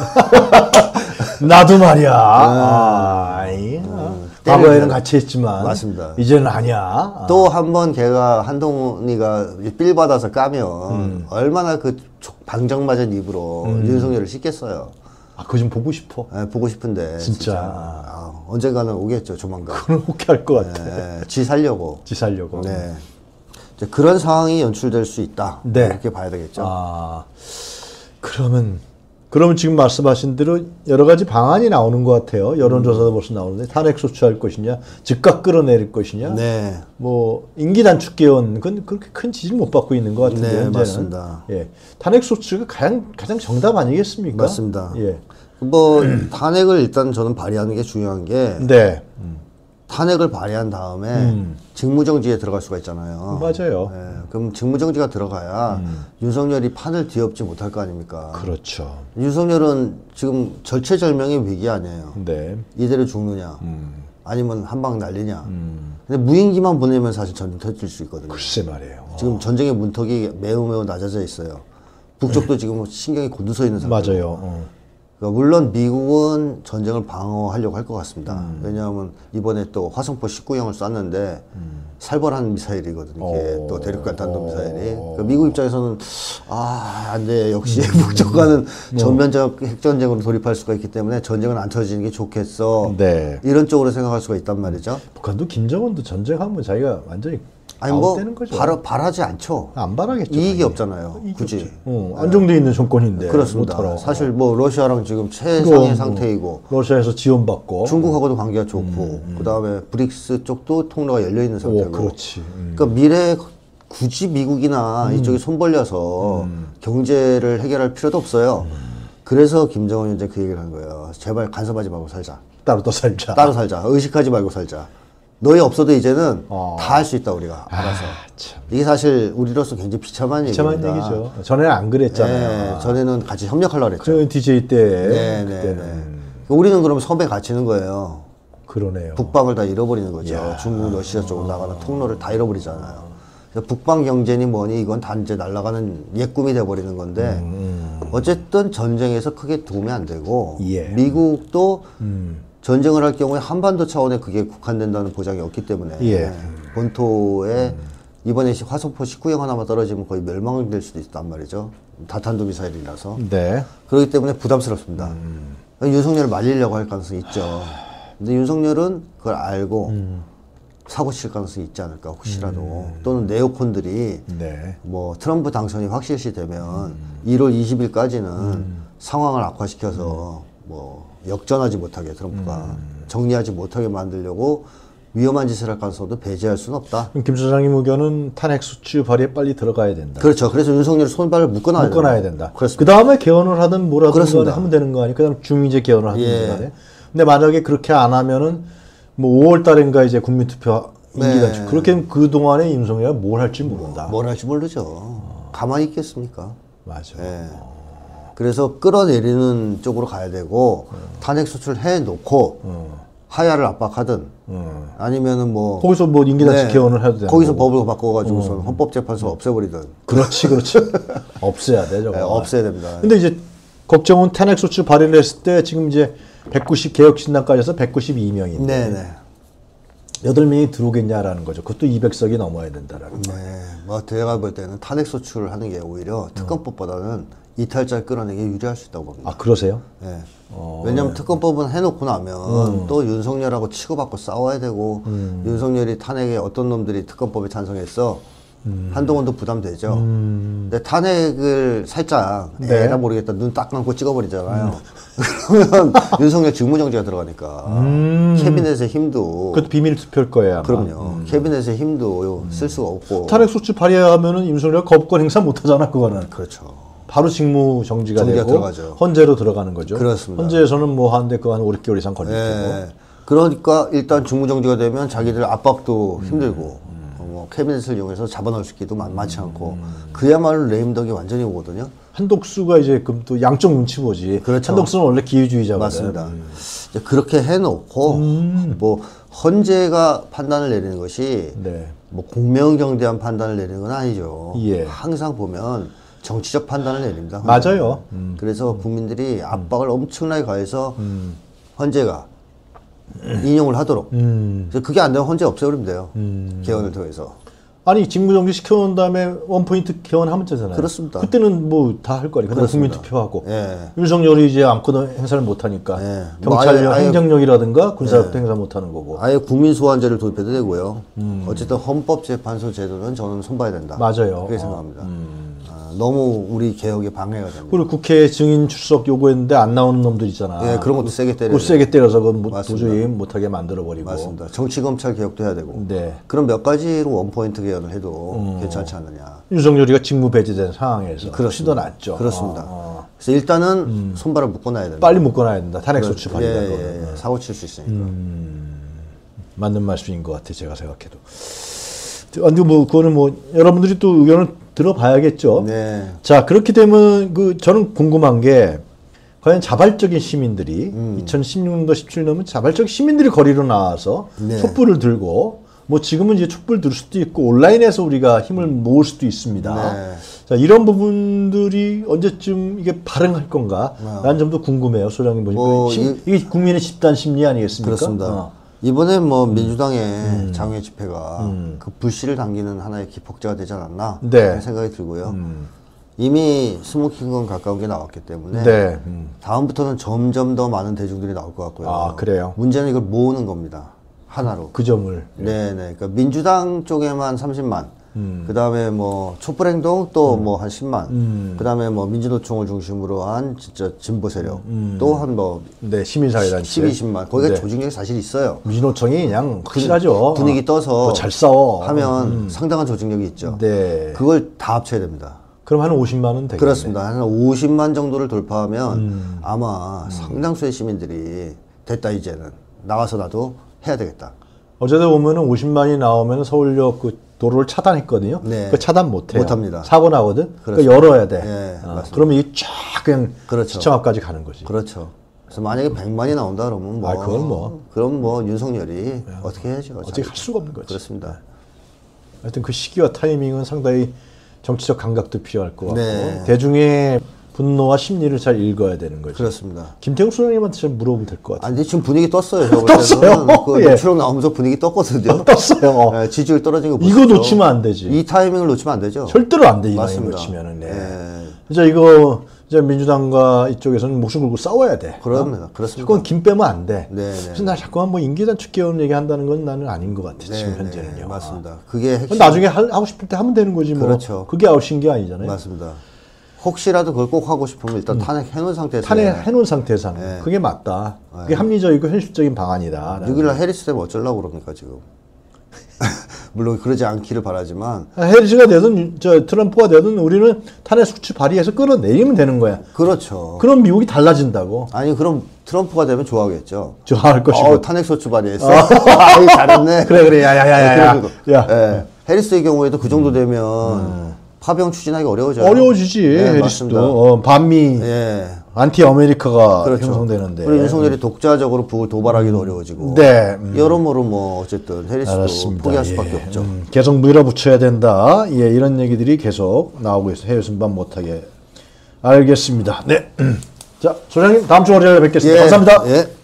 나도 말이야. 과거에는 같이 했지만. 맞습니다. 이제는 아니야. 또 한 번 걔가 한동훈이가 삘 받아서 까면 얼마나 그 방정맞은 입으로 윤석열을 씻겠어요. 그거 좀 보고 싶어. 예, 보고 싶은데. 진짜. 언젠가는 오겠죠, 조만간. 그건 혹할 것 같아. 지 살려고. 지 살려고. 네. 이제 그런 상황이 연출될 수 있다. 네. 이렇게 봐야 되겠죠. 그러면 지금 말씀하신 대로 여러 가지 방안이 나오는 것 같아요. 여론조사도 벌써 나오는데 탄핵 소추할 것이냐, 즉각 끌어내릴 것이냐. 네. 뭐 임기 단축 개헌 그건 그렇게 큰 지지를 못 받고 있는 것 같은데 네, 현재는. 맞습니다. 예, 탄핵 소추가 가장 정답 아니겠습니까? 맞습니다. 예, 뭐 탄핵을 일단 저는 발의하는 게 중요한 게 네, 탄핵을 발의한 다음에 직무정지에 들어갈 수가 있잖아요. 맞아요. 예, 그럼 직무정지가 들어가야 윤석열이 판을 뒤엎지 못할 거 아닙니까? 그렇죠. 윤석열은 지금 절체절명의 위기 아니에요. 네, 이대로 죽느냐, 아니면 한 방 날리냐. 근데 무인기만 보내면 사실 전쟁 터질 수 있거든요. 글쎄 말이에요. 지금 전쟁의 문턱이 매우 낮아져 있어요. 북쪽도 지금 신경이 곤두서 있는 상태고. 맞아요. 그러니까 물론 미국은 전쟁을 방어하려고 할 것 같습니다. 왜냐하면 이번에 또 화성포 19형을 쐈는데 살벌한 미사일이거든요. 이게 또 대륙간 탄도 미사일이. 그러니까 미국 입장에서는 안 돼. 역시 북쪽과는 전면적 핵전쟁으로 돌입할 수가 있기 때문에 전쟁은 안 터지는 게 좋겠어. 네. 이런 쪽으로 생각할 수가 있단 말이죠. 북한도 김정은도 전쟁하면 자기가 완전히 아니 뭐 아웃되는 거죠. 바라지 않죠. 안 바라겠죠. 이익이 당연히. 없잖아요. 굳이. 안정돼 있는 정권인데. 그렇습니다. 못하러. 사실 뭐 러시아랑 지금 최상의 상태이고 러시아에서 지원받고. 중국하고도 관계가 좋고 그다음에 브릭스 쪽도 통로가 열려 있는 상태고. 그렇지. 그러니까 미래에 굳이 미국이나 이쪽이 손 벌려서 경제를 해결할 필요도 없어요. 그래서 김정은이 이제 그 얘기를 한 거예요. 제발 간섭하지 말고 살자. 따로 또 살자. 따로 살자. 의식하지 말고 살자. 너희 없어도 이제는 다 할 수 있다 우리가 알아서. 참. 이게 사실 우리로서 굉장히 비참한 비참한 얘기입니다. 얘기죠. 전에는 안 그랬잖아요. 네, 전에는 같이 협력하려고 그랬죠. 저 DJ 때. 네, 네, 그때는. 네. 우리는 그럼 섬에 갇히는 거예요. 그러네요. 북방을 다 잃어버리는 거죠. 중국, 러시아 쪽으로 나가는 통로를 다 잃어버리잖아요. 그래서 북방 경제니 뭐니 이건 다 이제 날아가는 옛 꿈이 돼버리는 건데 어쨌든 전쟁에서 크게 도움이 안 되고 예. 미국도 전쟁을 할 경우에 한반도 차원에 그게 국한된다는 보장이 없기 때문에 예. 본토에 이번에 화성포 19형 하나만 떨어지면 거의 멸망될 수도 있단 말이죠. 다탄도 미사일이라서. 네. 그렇기 때문에 부담스럽습니다. 윤석열을 말리려고 할 가능성이 있죠. 근데 윤석열은 그걸 알고 사고 칠 가능성이 있지 않을까 혹시라도. 또는 네오콘들이 네. 뭐 트럼프 당선이 확실시 되면 1월 20일까지는 상황을 악화시켜서 뭐 역전하지 못하게 트럼프가 정리하지 못하게 만들려고 위험한 짓을 할 가능성도 배제할 수는 없다. 그럼 김 소장님 의견은 탄핵 수출 발의에 빨리 들어가야 된다. 그렇죠. 그래서 윤석열 손발을 묶어놔야 된다. 그렇습니다. 그 다음에 개헌을 하든 뭐라든 그렇습니다. 간에 하면 되는 거 아니에요? 그 다음 중의제 개헌을 하든 예. 간에. 근데 만약에 그렇게 안 하면은 뭐 5월 달인가 이제 국민투표 임기가 네. 그렇게 되면 그동안에 윤석열이 뭘 할지 모른다. 뭘 할지 모르죠. 가만히 있겠습니까? 맞아. 예. 그래서 끌어내리는 쪽으로 가야 되고 탄핵 소추를 해놓고 하야를 압박하든 아니면은 뭐 거기서 뭐 임기단체 개헌을 해도 되는 거기서 거고. 법을 바꿔가지고서 헌법재판소 없애버리든 그렇지, 그렇지. 없애야 돼, 저거. 예, 없애야 됩니다. 근데 이제 걱정은 탄핵 소추 발의를 했을 때 지금 이제 190 개혁신당까지 해서 192명인데 네네. 8명이 들어오겠냐라는 거죠. 그것도 200석이 넘어야 된다라는 거. 네, 뭐 제가 볼 때는 탄핵 소추를 하는 게 오히려 특검법보다는 이탈자를 끌어내기 유리할 수 있다고 봅니다. 아, 그러세요? 네. 왜냐하면 특검법은 해놓고 나면 또 윤석열하고 치고받고 싸워야 되고 윤석열이 탄핵에 어떤 놈들이 특검법에 찬성했어 한동훈도 부담되죠. 근데 탄핵을 살짝 네. 에라 모르겠다 눈 딱 감고 찍어버리잖아요. 그러면 윤석열 직무정지가 들어가니까 캐비넷의 힘도 그것도 비밀 투표일 거예요. 아마. 그럼요. 캐비넷의 힘도 쓸 수가 없고 탄핵 소추 발의하면은 윤석열 거부권 행사 못 하잖아, 그거는. 그렇죠. 바로 직무 정지가 정지가 되고 들어가죠. 헌재로 들어가는 거죠. 그렇습니다. 헌재에서는 뭐 하는데 그거 한 5, 6개월 이상 걸릴 테고. 예. 그러니까 일단 직무정지가 되면 자기들 압박도 힘들고 뭐 캐비넷을 이용해서 잡아넣을 수 있기도 만만치 않고 그야말로 레임덕이 완전히 오거든요. 한독수가 이제 그럼 또 양쪽 눈치 보지. 그렇죠. 한독수는 원래 기회주의자거든. 맞습니다. 이제 그렇게 해놓고 뭐 헌재가 판단을 내리는 것이 네. 뭐 공명정대한 판단을 내리는 건 아니죠. 예. 항상 보면 정치적 판단을 내립니다. 맞아요. 그래서 국민들이 압박을 엄청나게 가해서 헌재가 인용을 하도록. 그래서 그게 안 되면 헌재 없애버리면 돼요. 개헌을 통해서. 아니 직무정지 시켜놓은 다음에 원포인트 개헌하면 되잖아요. 그렇습니다. 그때는 뭐 다 할 거니까. 국민 투표하고. 예. 윤석열이 이제 아무거나 행사를 못 하니까 예. 경찰력, 뭐 아예- 행정력이라든가 군사력도 행사 못 하는 거고. 아예 국민소환제를 도입해도 되고요. 어쨌든 헌법재판소 제도는 저는 손봐야 된다. 맞아요. 그렇게 생각합니다. 너무 우리 개혁에 방해가 됩니다. 그리고 국회 증인 출석 요구했는데 안 나오는 놈들 있잖아. 예, 그런 것도 세게 때려야 그거 세게 때려서 그건 뭐 맞습니다. 도저히 못하게 만들어버리고. 맞습니다. 정치검찰 개혁도 해야 되고. 네. 그럼 몇 가지로 원포인트 개헌을 해도 괜찮지 않느냐. 윤석열이가 직무 배제된 상황에서 그렇습니다. 시도 났죠. 그렇습니다. 그래서 일단은 손발을 묶어놔야 된다. 빨리 묶어놔야 된다. 탄핵 소추 예, 발의다. 예, 예. 사고 칠 수 있으니까. 맞는 말씀인 것 같아, 제가 생각해도. 근데 뭐 그거는 뭐 여러분들이 또 의견을 들어봐야겠죠. 네. 자, 그렇게 되면 저는 궁금한 게 과연 자발적인 시민들이 2016년도 17년은 자발적 시민들이 거리로 나와서 네. 촛불을 들고 뭐 지금은 이제 촛불 들 수도 있고 온라인에서 우리가 힘을 모을 수도 있습니다. 네. 자, 이런 부분들이 언제쯤 이게 발흥할 건가? 라는 점도 궁금해요. 소장님 보니까 뭐 이게 국민의 집단 심리 아니겠습니까? 그렇습니다. 이번에 뭐 민주당의 장외 집회가 그 불씨를 당기는 하나의 기폭제가 되지 않았나 네. 하는 생각이 들고요. 이미 스모킹건 가까운 게 나왔기 때문에 네. 다음부터는 점점 더 많은 대중들이 나올 것 같고요. 아, 그래요? 문제는 이걸 모으는 겁니다. 하나로. 그 점을. 네네. 그러니까 민주당 쪽에만 30만. 그 다음에 뭐 촛불행동 또 뭐 한 10만. 그 다음에 뭐 민주노총을 중심으로 한 진짜 진보 세력. 또 한 뭐 네, 시민사회단체. 10, 20만. 거기가 네. 조직력이 사실 있어요. 민주노총이 그냥 확실하죠. 분위기 떠서 더 잘 싸워. 하면 상당한 조직력이 있죠. 네. 그걸 다 합쳐야 됩니다. 그럼 한 50만 원 되겠네. 그렇습니다. 한 50만 정도를 돌파하면 아마 상당수의 시민들이 됐다 이제는 나와서 나도 해야 되겠다. 어제도 보면은 50만이 나오면 서울역 그 도로를 차단했거든요. 네. 그 차단 못 해요. 못합니다. 사고 나거든. 그러니까 그렇습니다. 열어야 돼. 네, 맞습니다. 그러면 이게 쫙 그냥 그렇죠. 시청 앞까지 가는 거지. 그렇죠. 그래서 만약에 100만이 나온다 그러면 뭐, 그건 뭐. 그럼 뭐 윤석열이 어떻게 해야죠? 어떻게 할 수가 없는 거지. 그렇습니다. 하여튼 그 시기와 타이밍은 상당히 정치적 감각도 필요할 것 같고 네. 대중의 분노와 심리를 잘 읽어야 되는 거죠. 그렇습니다. 김태형 소장님한테 좀 물어보면 될 것 같아요. 아니 지금 분위기 떴어요. 제가 볼 떴어요? 때는 그 예. 노출력 나오면서 분위기 떴거든요. 떴어요. 네, 지지율 떨어진 거 보시죠. 이거 놓치면 안 되지. 이 타이밍을 놓치면 안 되죠. 절대로 안 돼. 이 나이 맞습니다. 놓치면은. 네. 네. 진짜 이거 이제 민주당과 이쪽에서는 목숨 걸고 싸워야 돼. 그럽니다. 그렇습니다. 그건 김 빼면 안 돼. 네, 네. 그래서 나 자꾸만 뭐 임기단축 개헌 얘기한다는 건 나는 아닌 것 같아. 지금 네, 현재는요. 네, 맞습니다. 그게 핵심. 나중에 하고 싶을 때 하면 되는 거지 뭐. 그렇죠. 그게 아웃인 게 아니잖아요. 맞습니다. 혹시라도 그걸 꼭 하고 싶으면 일단 탄핵 해놓은 상태에서 탄핵해놓은 상태에서 하는 네. 거. 그게 맞다. 그게 합리적이고 현실적인 방안이다. 6일날 해리스 되면 어쩌려고 그럽니까 지금. 물론 그러지 않기를 바라지만 해리스가 되든 트럼프가 되든 우리는 탄핵 수치 발의해서 끌어내리면 되는 거야. 그렇죠. 그럼 미국이 달라진다고. 아니 그럼 트럼프가 되면 좋아하겠죠. 좋아할 것이고. 탄핵 소추 발의했어. 잘했네. 그래 야야야야야. 예. 해리스의 경우에도 그 정도 되면 파병 추진하기 어려워져요. 어려워지지. 네, 해리스도 맞습니다. 반미 예. 안티 아메리카가 그렇죠. 형성되는데. 그리고 윤석열이 독자적으로 북을 도발하기도 어려워지고. 네. 여러모로 뭐 어쨌든 해리스도 알았습니다. 포기할 수밖에 예. 없죠. 계속 밀어붙여야 된다. 예, 이런 얘기들이 계속 나오고 있어요. 해외 순방 못하게. 알겠습니다. 네. 자, 소장님 다음 주 월요일에 뵙겠습니다. 예. 감사합니다. 예.